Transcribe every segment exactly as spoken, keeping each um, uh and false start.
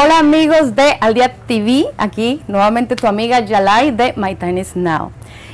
Hola amigos de Al Día T V, aquí nuevamente tu amiga Yalai de My Time Is Now.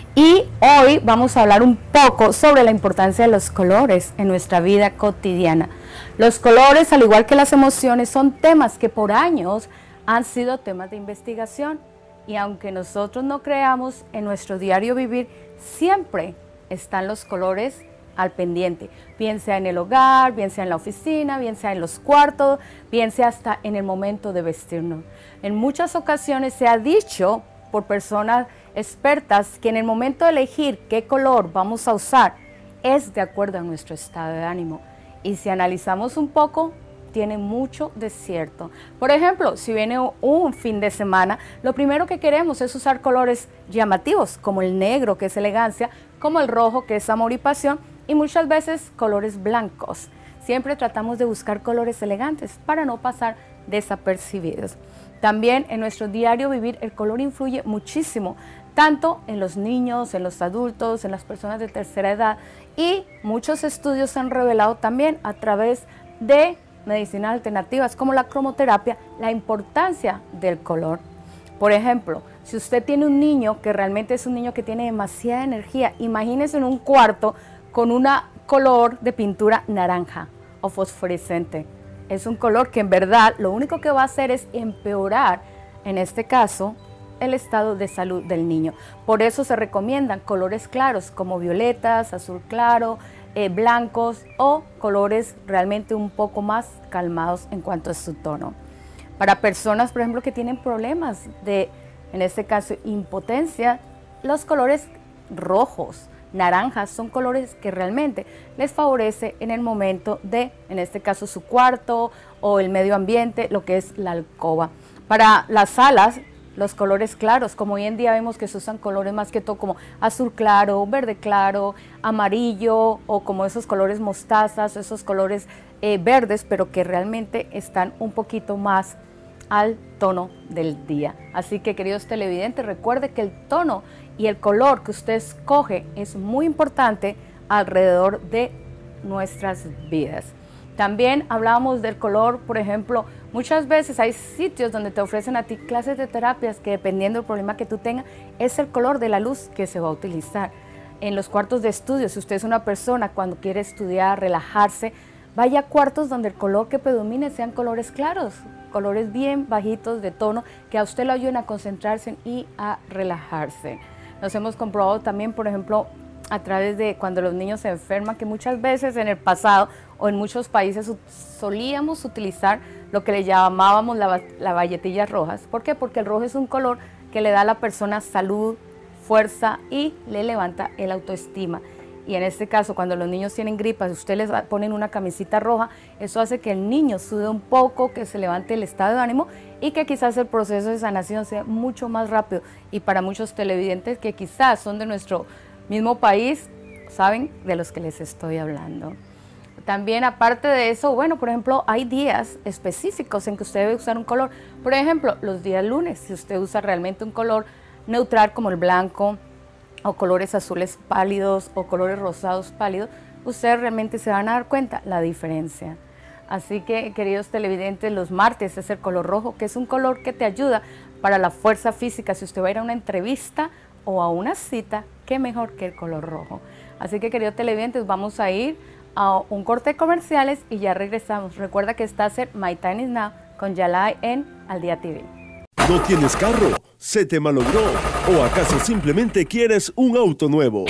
Y hoy vamos a hablar un poco sobre la importancia de los colores en nuestra vida cotidiana. Los colores, al igual que las emociones, son temas que por años han sido temas de investigación. Y aunque nosotros no creamos, en nuestro diario vivir siempre están los colores al pendiente, bien sea en el hogar, bien sea en la oficina, bien sea en los cuartos, bien sea hasta en el momento de vestirnos. En muchas ocasiones se ha dicho por personas expertas que en el momento de elegir qué color vamos a usar es de acuerdo a nuestro estado de ánimo. Y si analizamos un poco, tiene mucho de cierto. Por ejemplo, si viene un fin de semana, lo primero que queremos es usar colores llamativos, como el negro, que es elegancia, como el rojo, que es amor y pasión, y muchas veces colores blancos. Siempre tratamos de buscar colores elegantes para no pasar desapercibidos. También en nuestro diario vivir el color influye muchísimo, tanto en los niños, en los adultos, en las personas de tercera edad, y muchos estudios han revelado también a través de medicinas alternativas como la cromoterapia la importancia del color. Por ejemplo, si usted tiene un niño que realmente es un niño que tiene demasiada energía, imagínese en un cuarto con un color de pintura naranja o fosforescente. Es un color que en verdad lo único que va a hacer es empeorar, en este caso, el estado de salud del niño. Por eso se recomiendan colores claros como violetas, azul claro, eh, blancos o colores realmente un poco más calmados en cuanto a su tono. Para personas, por ejemplo, que tienen problemas de, en este caso, impotencia, los colores rojos, naranjas son colores que realmente les favorece en el momento de, en este caso, su cuarto o el medio ambiente, lo que es la alcoba. Para las salas, los colores claros, como hoy en día vemos que se usan colores más que todo como azul claro, verde claro, amarillo o como esos colores mostazas, esos colores eh, verdes, pero que realmente están un poquito más al tono del día. Así que, queridos televidentes, recuerde que el tono y el color que usted escoge es muy importante alrededor de nuestras vidas. También hablábamos del color, por ejemplo, muchas veces hay sitios donde te ofrecen a ti clases de terapias que dependiendo del problema que tú tengas, es el color de la luz que se va a utilizar. En los cuartos de estudio, si usted es una persona cuando quiere estudiar, relajarse, vaya a cuartos donde el color que predomine sean colores claros, colores bien bajitos de tono que a usted lo ayuden a concentrarse y a relajarse. Nos hemos comprobado también, por ejemplo, a través de cuando los niños se enferman, que muchas veces en el pasado o en muchos países solíamos utilizar lo que le llamábamos la, la valletillas rojas. ¿Por qué? Porque el rojo es un color que le da a la persona salud, fuerza y le levanta el autoestima. Y en este caso, cuando los niños tienen gripas, usted les ponen una camisita roja, eso hace que el niño sude un poco, que se levante el estado de ánimo y que quizás el proceso de sanación sea mucho más rápido. Y para muchos televidentes que quizás son de nuestro mismo país, saben de los que les estoy hablando. También, aparte de eso, bueno, por ejemplo, hay días específicos en que usted debe usar un color. Por ejemplo, los días lunes, si usted usa realmente un color neutral como el blanco, o colores azules pálidos o colores rosados pálidos, ustedes realmente se van a dar cuenta la diferencia. Así que, queridos televidentes, los martes es el color rojo, que es un color que te ayuda para la fuerza física. Si usted va a ir a una entrevista o a una cita, qué mejor que el color rojo. Así que, queridos televidentes, vamos a ir a un corte de comerciales y ya regresamos. Recuerda que estás en My Time Is Now con Yalai en Al Día T V. ¿No tienes carro? ¿Se te malogró? ¿O acaso simplemente quieres un auto nuevo?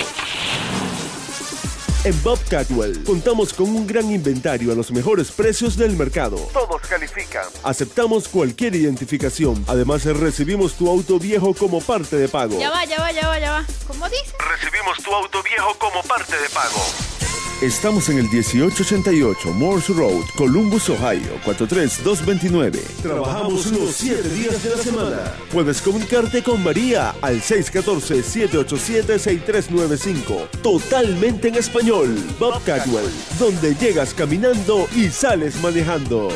En Bobcatwell contamos con un gran inventario a los mejores precios del mercado. Todos califican. Aceptamos cualquier identificación. Además, recibimos tu auto viejo como parte de pago. Ya va, ya va, ya va, ya va. ¿Cómo dice? Recibimos tu auto viejo como parte de pago. Estamos en el dieciocho ochenta y ocho Morse Road, Columbus, Ohio, cuatro tres dos dos nueve. Trabajamos los siete días de la semana. Puedes comunicarte con María al seis uno cuatro, siete ocho siete, seis tres nueve cinco. Totalmente en español. Bobcatwell, donde llegas caminando y sales manejando.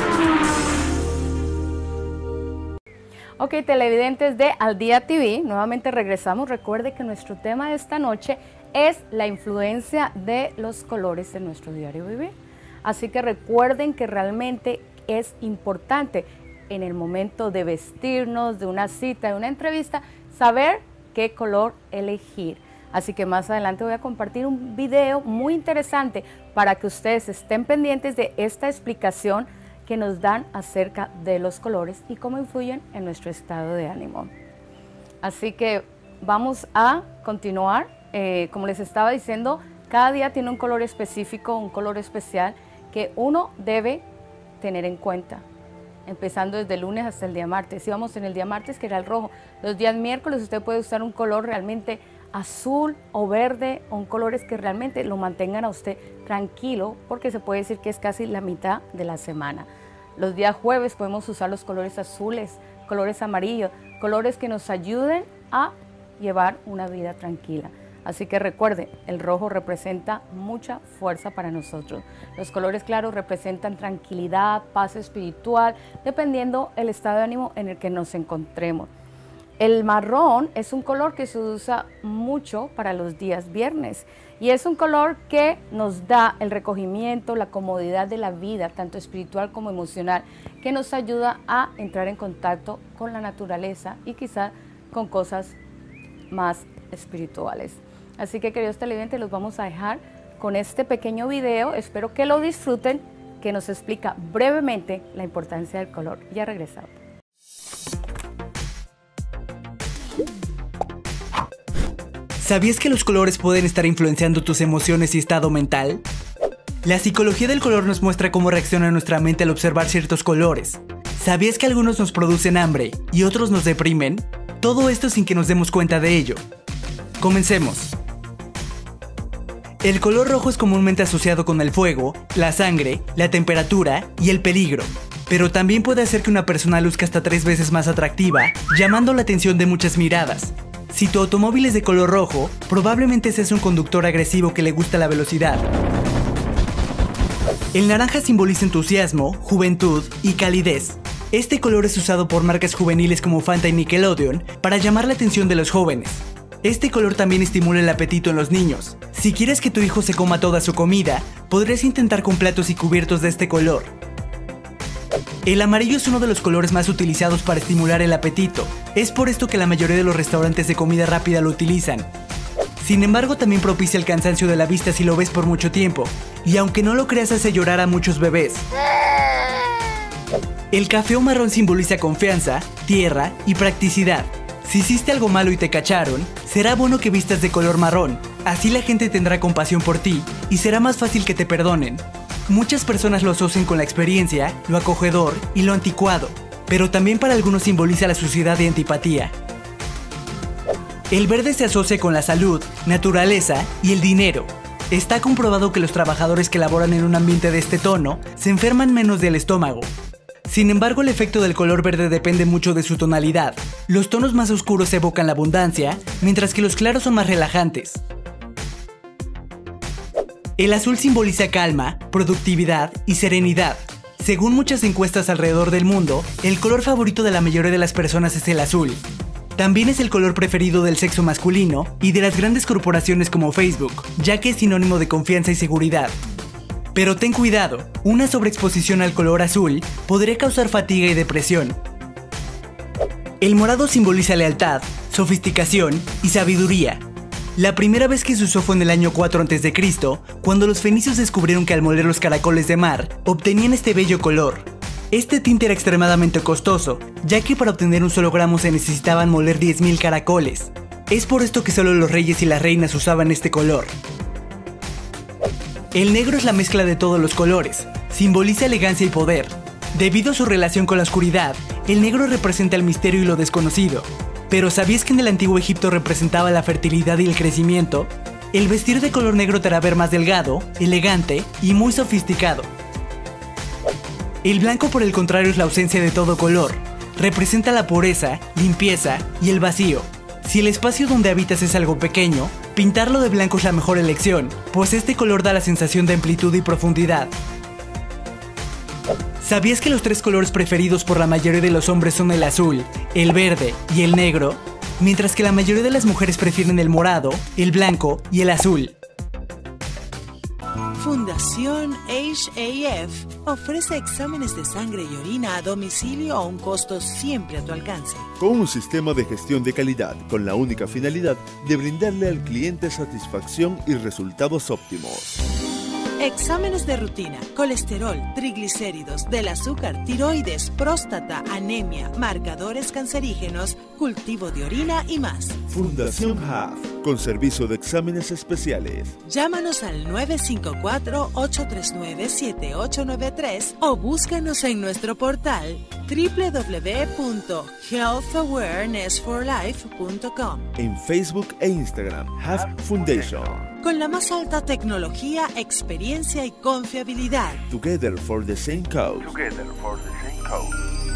Ok, televidentes de Al Día T V, nuevamente regresamos. Recuerde que nuestro tema de esta noche es la influencia de los colores en nuestro diario vivir. Así que recuerden que realmente es importante en el momento de vestirnos, de una cita, de una entrevista, saber qué color elegir. Así que más adelante voy a compartir un video muy interesante para que ustedes estén pendientes de esta explicación que nos dan acerca de los colores y cómo influyen en nuestro estado de ánimo. Así que vamos a continuar. Eh, como les estaba diciendo, cada día tiene un color específico, un color especial que uno debe tener en cuenta, empezando desde el lunes hasta el día martes. Si vamos en el día martes, que era el rojo, los días miércoles usted puede usar un color realmente azul o verde, o colores que realmente lo mantengan a usted tranquilo, porque se puede decir que es casi la mitad de la semana. Los días jueves podemos usar los colores azules, colores amarillos, colores que nos ayuden a llevar una vida tranquila. Así que recuerde, el rojo representa mucha fuerza para nosotros. Los colores claros representan tranquilidad, paz espiritual, dependiendo el estado de ánimo en el que nos encontremos. El marrón es un color que se usa mucho para los días viernes y es un color que nos da el recogimiento, la comodidad de la vida, tanto espiritual como emocional, que nos ayuda a entrar en contacto con la naturaleza y quizá con cosas más espirituales. Así que, queridos televidentes, los vamos a dejar con este pequeño video. Espero que lo disfruten, que nos explica brevemente la importancia del color. Ya regresamos. ¿Sabías que los colores pueden estar influenciando tus emociones y estado mental? La psicología del color nos muestra cómo reacciona nuestra mente al observar ciertos colores. ¿Sabías que algunos nos producen hambre y otros nos deprimen? Todo esto sin que nos demos cuenta de ello. Comencemos. El color rojo es comúnmente asociado con el fuego, la sangre, la temperatura y el peligro, pero también puede hacer que una persona luzca hasta tres veces más atractiva, llamando la atención de muchas miradas. Si tu automóvil es de color rojo, probablemente seas un conductor agresivo que le gusta la velocidad. El naranja simboliza entusiasmo, juventud y calidez. Este color es usado por marcas juveniles como Fanta y Nickelodeon para llamar la atención de los jóvenes. Este color también estimula el apetito en los niños. Si quieres que tu hijo se coma toda su comida, podrías intentar con platos y cubiertos de este color. El amarillo es uno de los colores más utilizados para estimular el apetito. Es por esto que la mayoría de los restaurantes de comida rápida lo utilizan. Sin embargo, también propicia el cansancio de la vista si lo ves por mucho tiempo. Y aunque no lo creas, hace llorar a muchos bebés. El café o marrón simboliza confianza, tierra y practicidad. Si hiciste algo malo y te cacharon, será bueno que vistas de color marrón. Así la gente tendrá compasión por ti y será más fácil que te perdonen. Muchas personas lo asocian con la experiencia, lo acogedor y lo anticuado, pero también para algunos simboliza la suciedad y antipatía. El verde se asocia con la salud, naturaleza y el dinero. Está comprobado que los trabajadores que laboran en un ambiente de este tono se enferman menos del estómago. Sin embargo, el efecto del color verde depende mucho de su tonalidad. Los tonos más oscuros evocan la abundancia, mientras que los claros son más relajantes. El azul simboliza calma, productividad y serenidad. Según muchas encuestas alrededor del mundo, el color favorito de la mayoría de las personas es el azul. También es el color preferido del sexo masculino y de las grandes corporaciones como Facebook, ya que es sinónimo de confianza y seguridad. Pero ten cuidado, una sobreexposición al color azul podría causar fatiga y depresión. El morado simboliza lealtad, sofisticación y sabiduría. La primera vez que se usó fue en el año cuatro antes de Cristo, cuando los fenicios descubrieron que al moler los caracoles de mar, obtenían este bello color. Este tinte era extremadamente costoso, ya que para obtener un solo gramo se necesitaban moler diez mil caracoles. Es por esto que solo los reyes y las reinas usaban este color. El negro es la mezcla de todos los colores, simboliza elegancia y poder. Debido a su relación con la oscuridad, el negro representa el misterio y lo desconocido. Pero ¿sabías que en el antiguo Egipto representaba la fertilidad y el crecimiento? El vestir de color negro te hará ver más delgado, elegante y muy sofisticado. El blanco, por el contrario, es la ausencia de todo color. Representa la pureza, limpieza y el vacío. Si el espacio donde habitas es algo pequeño, pintarlo de blanco es la mejor elección, pues este color da la sensación de amplitud y profundidad. ¿Sabías que los tres colores preferidos por la mayoría de los hombres son el azul, el verde y el negro? Mientras que la mayoría de las mujeres prefieren el morado, el blanco y el azul. Fundación H A F ofrece exámenes de sangre y orina a domicilio a un costo siempre a tu alcance. Con un sistema de gestión de calidad con la única finalidad de brindarle al cliente satisfacción y resultados óptimos. Exámenes de rutina, colesterol, triglicéridos, del azúcar, tiroides, próstata, anemia, marcadores cancerígenos, cultivo de orina y más. Fundación H A F, con servicio de exámenes especiales. Llámanos al nueve cinco cuatro, ocho tres nueve, siete ocho nueve tres o búscanos en nuestro portal doble u doble u doble u punto health awareness for life punto com. En Facebook e Instagram, H A F Foundation. Con la más alta tecnología, experiencia y confiabilidad. Together for the same cause. Together for the same cause.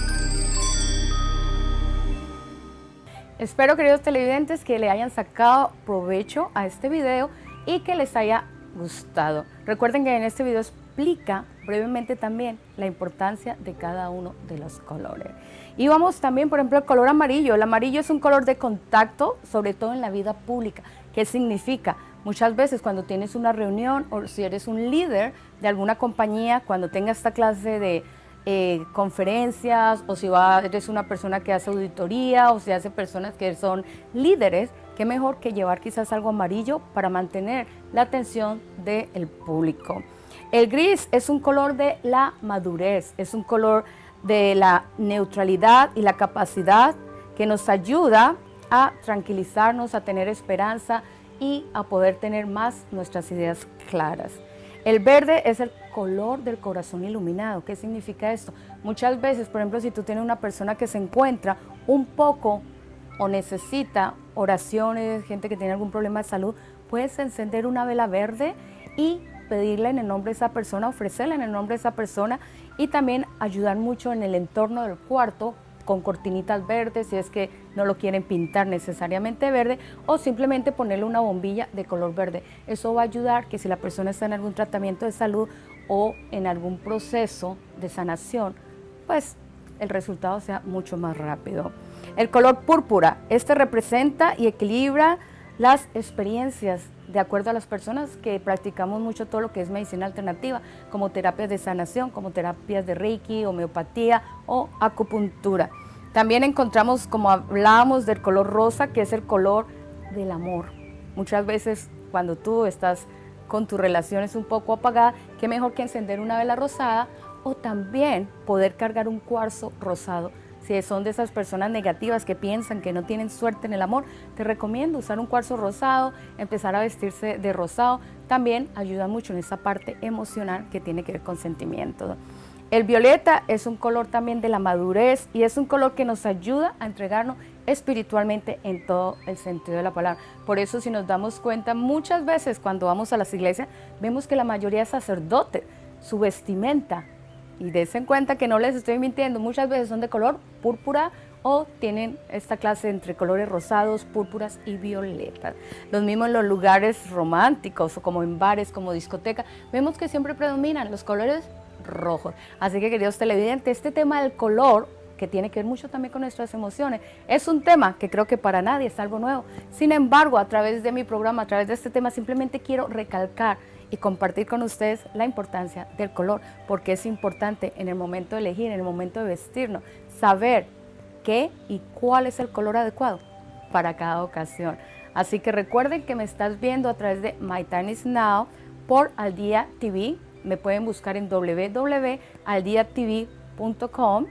Espero, queridos televidentes, que le hayan sacado provecho a este video y que les haya gustado. Recuerden que en este video explica brevemente también la importancia de cada uno de los colores. Y vamos también, por ejemplo, el color amarillo. El amarillo es un color de contacto, sobre todo en la vida pública. ¿Qué significa? Muchas veces cuando tienes una reunión o si eres un líder de alguna compañía, cuando tengas esta clase de eh, conferencias o si va, eres una persona que hace auditoría o si hace personas que son líderes, qué mejor que llevar quizás algo amarillo para mantener la atención del público. El gris es un color de la madurez, es un color de la neutralidad y la capacidad que nos ayuda a tranquilizarnos, a tener esperanza y a poder tener más nuestras ideas claras. El verde es el color del corazón iluminado. ¿Qué significa esto? Muchas veces, por ejemplo, si tú tienes una persona que se encuentra un poco o necesita oraciones, gente que tiene algún problema de salud, puedes encender una vela verde y pedirle en el nombre de esa persona, ofrecerle en el nombre de esa persona y también ayudar mucho en el entorno del cuarto con cortinitas verdes, si es que no lo quieren pintar necesariamente verde, o simplemente ponerle una bombilla de color verde. Eso va a ayudar que si la persona está en algún tratamiento de salud o en algún proceso de sanación, pues el resultado sea mucho más rápido. El color púrpura, este representa y equilibra las experiencias de acuerdo a las personas que practicamos mucho todo lo que es medicina alternativa, como terapias de sanación, como terapias de Reiki, homeopatía o acupuntura. También encontramos, como hablábamos, del color rosa, que es el color del amor. Muchas veces cuando tú estás con tus relaciones un poco apagadas, qué mejor que encender una vela rosada o también poder cargar un cuarzo rosado. Si son de esas personas negativas que piensan que no tienen suerte en el amor, te recomiendo usar un cuarzo rosado, empezar a vestirse de rosado. También ayuda mucho en esa parte emocional que tiene que ver con sentimientos. El violeta es un color también de la madurez y es un color que nos ayuda a entregarnos espiritualmente en todo el sentido de la palabra. Por eso, si nos damos cuenta, muchas veces cuando vamos a las iglesias, vemos que la mayoría de sacerdotes, su vestimenta, y dense en cuenta que no les estoy mintiendo, muchas veces son de color púrpura o tienen esta clase entre colores rosados, púrpuras y violetas. Los mismos en los lugares románticos o como en bares, como discoteca, vemos que siempre predominan los colores rojos. Así que, queridos televidentes, este tema del color, que tiene que ver mucho también con nuestras emociones, es un tema que creo que para nadie es algo nuevo. Sin embargo, a través de mi programa, a través de este tema, simplemente quiero recalcar y compartir con ustedes la importancia del color, porque es importante en el momento de elegir, en el momento de vestirnos, saber qué y cuál es el color adecuado para cada ocasión. Así que recuerden que me estás viendo a través de My Time Is Now por Al Día T V. Me pueden buscar en doble u doble u doble u punto al dia t v punto com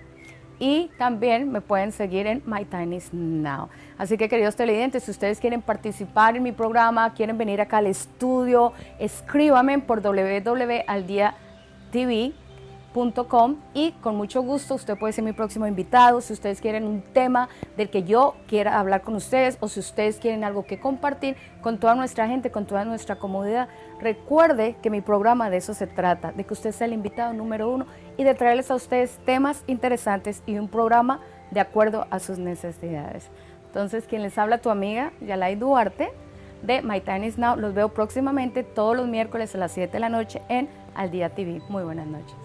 y también me pueden seguir en My Time Is Now. Así que, queridos televidentes, si ustedes quieren participar en mi programa, quieren venir acá al estudio, escríbanme por doble u doble u doble u punto al dia t v punto com y con mucho gusto usted puede ser mi próximo invitado. Si ustedes quieren un tema del que yo quiera hablar con ustedes o si ustedes quieren algo que compartir con toda nuestra gente, con toda nuestra comunidad, recuerde que mi programa de eso se trata, de que usted sea el invitado número uno y de traerles a ustedes temas interesantes y un programa de acuerdo a sus necesidades. Entonces, quien les habla, tu amiga Yalay Duarte de My Time Is Now. Los veo próximamente todos los miércoles a las siete de la noche en Al Día T V. Muy buenas noches.